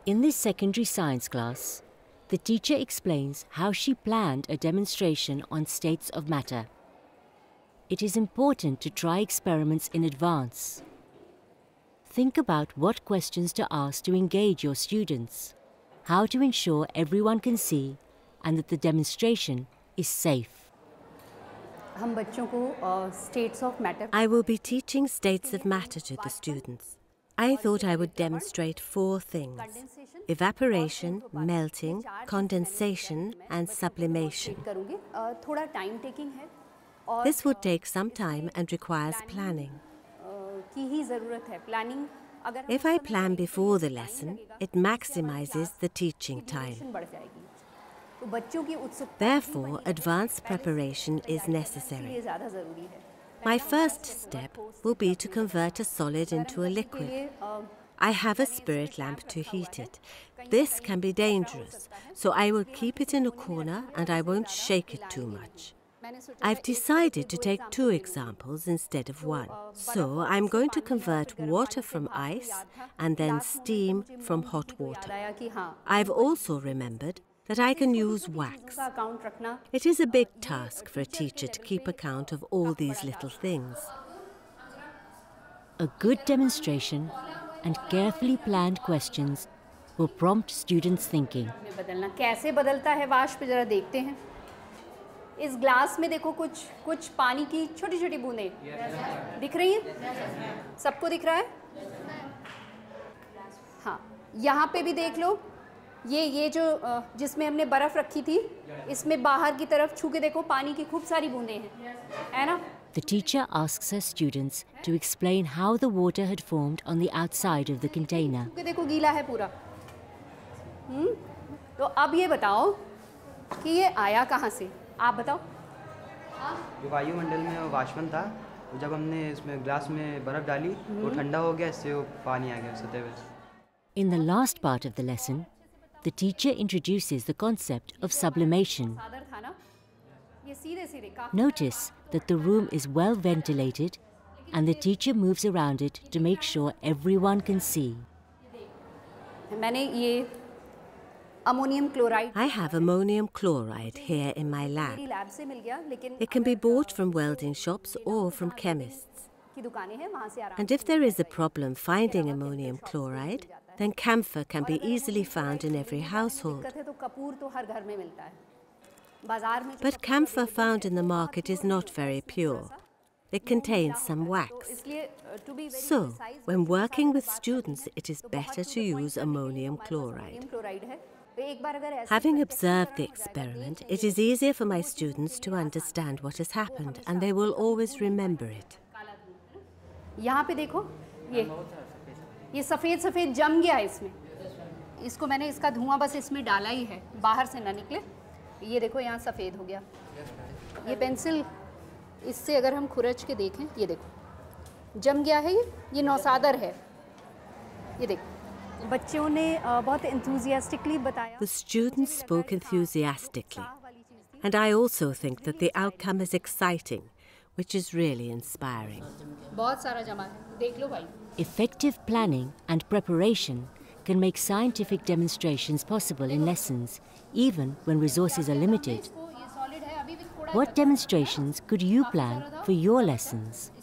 In this secondary science class, the teacher explains how she planned a demonstration on states of matter. It is important to try experiments in advance. Think about what questions to ask to engage your students, how to ensure everyone can see, and that the demonstration is safe. I will be teaching states of matter to the students. I thought I would demonstrate 4 things: evaporation, melting, condensation, and sublimation. This would take some time and requires planning. If I plan before the lesson, it maximizes the teaching time. Therefore, advanced preparation is necessary. My first step will be to convert a solid into a liquid. I have a spirit lamp to heat it. This can be dangerous, so I will keep it in a corner and I won't shake it too much. I've decided to take 2 examples instead of 1. So I'm going to convert water from ice and then steam from hot water. I've also remembered that I can use wax. It is a big task for a teacher to keep account of all these little things. A good demonstration and carefully planned questions will prompt students' thinking. कैसे बदलता है वाष्प, जरा देखते हैं। इस glass में देखो कुछ पानी की छोटी-छोटी बूंदें दिख रही हैं? सबको दिख रहा है? हाँ, यहाँ पे भी देख लो। ये जो जिसमें हमने बर्फ रखी थी, इसमें बाहर की तरफ छू के देखो, पानी की खूब सारी बूंदें हैं, है ना? The teacher asks her students to explain how the water had formed on the outside of the container. देखो गीला है पूरा। तो अब ये बताओ कि ये आया कहाँ से? आप बताओ। जो वायुमंडल में वो वाष्पन था, जब हमने इसमें ग्लास में बर्फ डाली, वो ठंडा हो गया, इससे वो पानी आ गया सतह पे। In the last part of the lesson, the teacher introduces the concept of sublimation. Notice that the room is well ventilated and the teacher moves around it to make sure everyone can see. I have ammonium chloride here in my lab. It can be bought from welding shops or from chemists. And if there is a problem finding ammonium chloride, then camphor can be easily found in every household. But camphor found in the market is not very pure. It contains some wax. So, when working with students, it is better to use ammonium chloride. Having observed the experiment, it is easier for my students to understand what has happened, and they will always remember it. यहाँ पे देखो, ये सफ़ेद जम गया है इसमें। इसको मैंने इसका धुआं बस इसमें डाला ही है, बाहर से ना निकले। ये देखो यहाँ सफ़ेद हो गया। ये पेंसिल, इससे अगर हम खुरच के देखें, ये देखो जम गया है। ये नौसादर है। ये देखो बच्चों ने बहुत enthusiastically बताया। The students spoke enthusiastically, and I also think that the outcome is exciting, which is really inspiring. बहुत सारा जमा है, देख लो भाई। Effective planning and preparation can make scientific demonstrations possible in lessons, even when resources are limited. What demonstrations could you plan for your lessons?